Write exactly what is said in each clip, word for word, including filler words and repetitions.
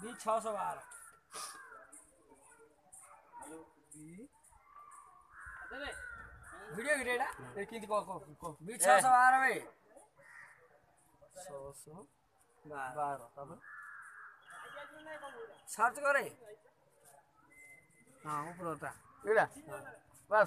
B छः सौ बारह वीडियो गिरेडा लेकिन को को को बी छः सौ बारह में छः सौ बारह तब सर्च करे हाँ ऊपर होता इड़ा बस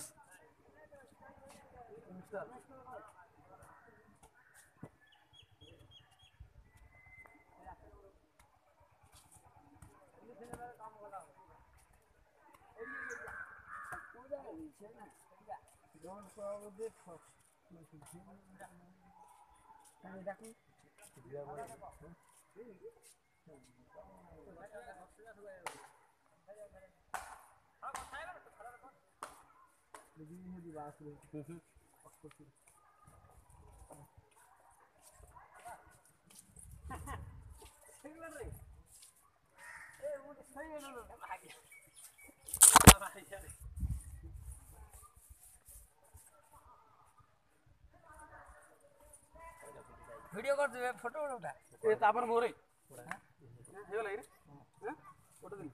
Don't follow the fox. Video कर दे फोटो उठा ए तापर मोरे हे गला रे हां फोटो दे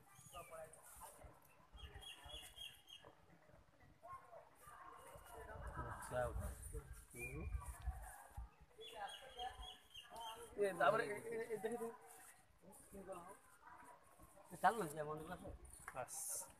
ए तापर देख दे चल ना जा मन बस